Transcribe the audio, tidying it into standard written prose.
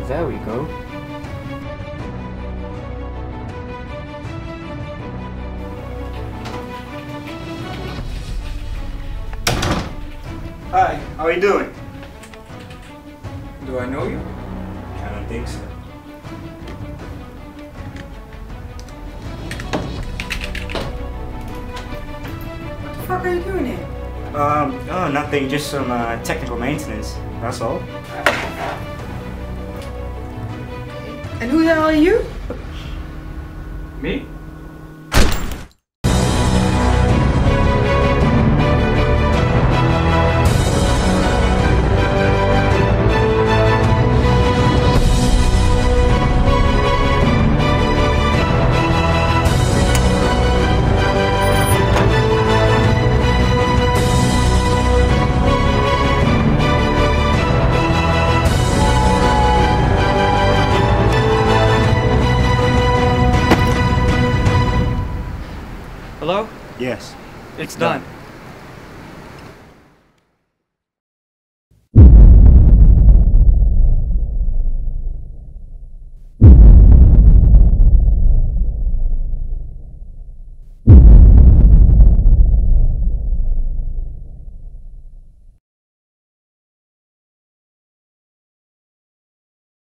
There we go. Hi, how are you doing? Do I know you? I don't think so. What the fuck are you doing here? Oh, nothing, just some technical maintenance, that's all. And who the hell are you? Me? Hello? Yes. It's done.